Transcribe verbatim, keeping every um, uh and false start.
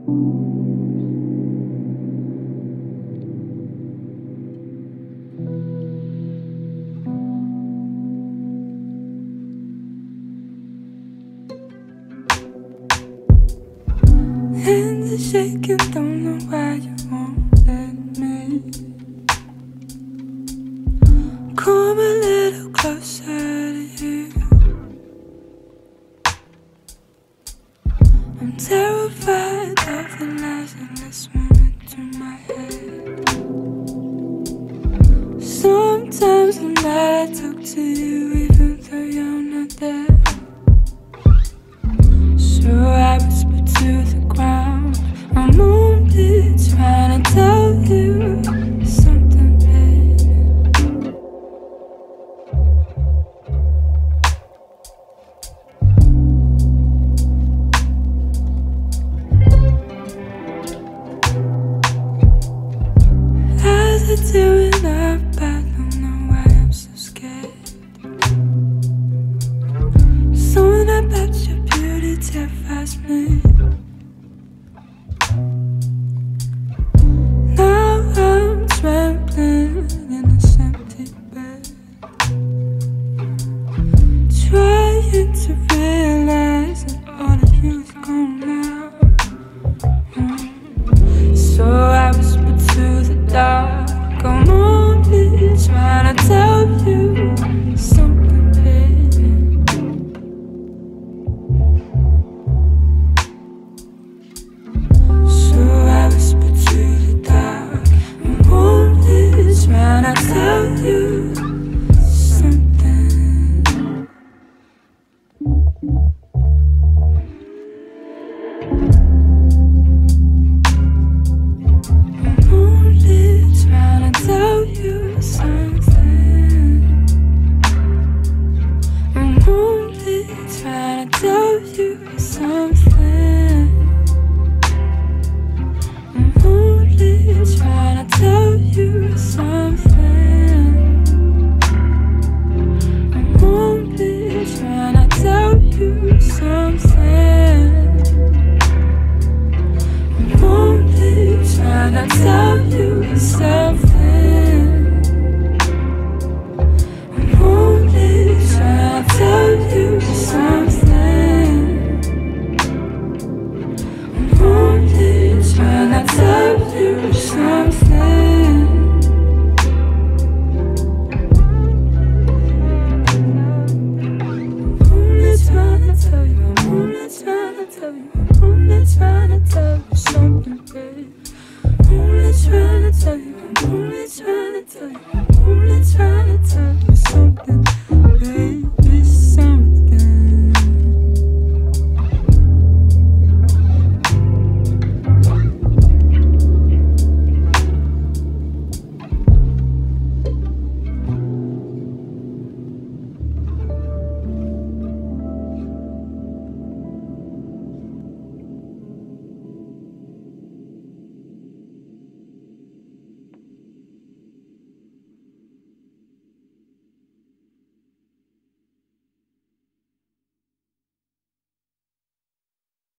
Hands are shaking, don't know why you won't let me. Come a little closer to you. I'm terrified of the lies in this one into my head. Sometimes the night I talk to you even though you're not there. So I whisper to the ground, I'm only trying to tell you something, baby. As I tearing up, I don't know why I'm so scared. Something about your beauty terrifies me. Now I'm trembling in this empty bed, trying to realize that all of you is gone now. Mm. So I whisper to the dark, I'm only trying to tell you something, baby. So I whisper to the dark, I'm only trying to tell you something. I'm only trying to tell you something. I'm only trying to tell you something. I'm only trying to tell you something. I'm only trying to tell you something. I'm only trying to tell you something. I'm only trying to tell you something. I'm only trying to tell you something. I'm only trying to tell you, I'm only trying to tell you, I'm only trying to tell you.